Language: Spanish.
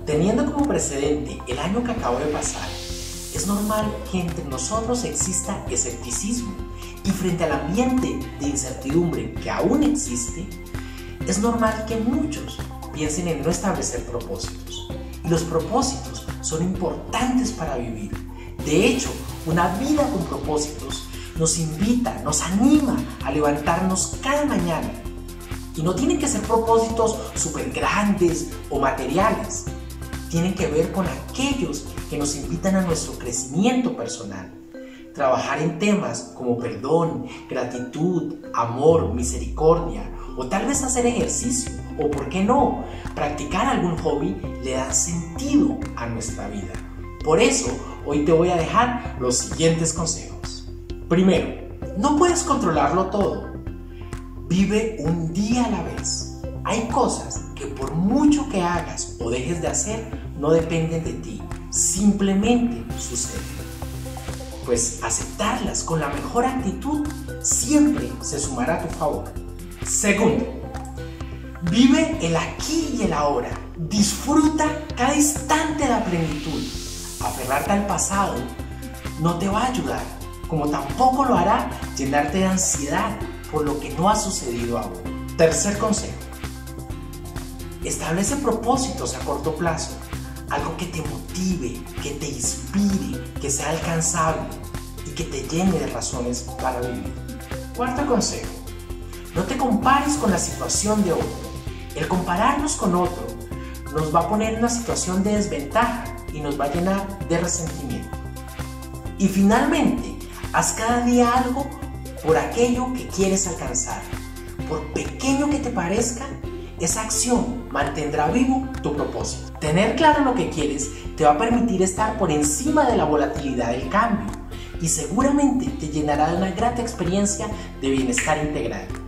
Teniendo como precedente el año que acabo de pasar, es normal que entre nosotros exista escepticismo y frente al ambiente de incertidumbre que aún existe, es normal que muchos piensen en no establecer propósitos. Y los propósitos son importantes para vivir. De hecho, una vida con propósitos nos invita, nos anima a levantarnos cada mañana. Y no tienen que ser propósitos súper grandes o materiales. Tienen que ver con aquellos que nos invitan a nuestro crecimiento personal. Trabajar en temas como perdón, gratitud, amor, misericordia, o tal vez hacer ejercicio, o por qué no, practicar algún hobby le da sentido a nuestra vida. Por eso, hoy te voy a dejar los siguientes consejos. Primero, no puedes controlarlo todo. Vive un día a la vez. Hay cosas que por mucho que hagas o dejes de hacer, no dependen de ti. Simplemente suceden. Pues aceptarlas con la mejor actitud siempre se sumará a tu favor. Segundo, vive el aquí y el ahora. Disfruta cada instante de la plenitud. Aferrarte al pasado no te va a ayudar, como tampoco lo hará llenarte de ansiedad por lo que no ha sucedido aún. Tercer consejo, establece propósitos a corto plazo. Algo que te motive, que te inspire, que sea alcanzable y que te llene de razones para vivir. Cuarto consejo, no te compares con la situación de otro. El compararnos con otro nos va a poner en una situación de desventaja y nos va a llenar de resentimiento. Y finalmente, haz cada día algo por aquello que quieres alcanzar. Por pequeño que te parezca, esa acción mantendrá vivo tu propósito. Tener claro lo que quieres te va a permitir estar por encima de la volatilidad del cambio y seguramente te llenará de una grata experiencia de bienestar integral.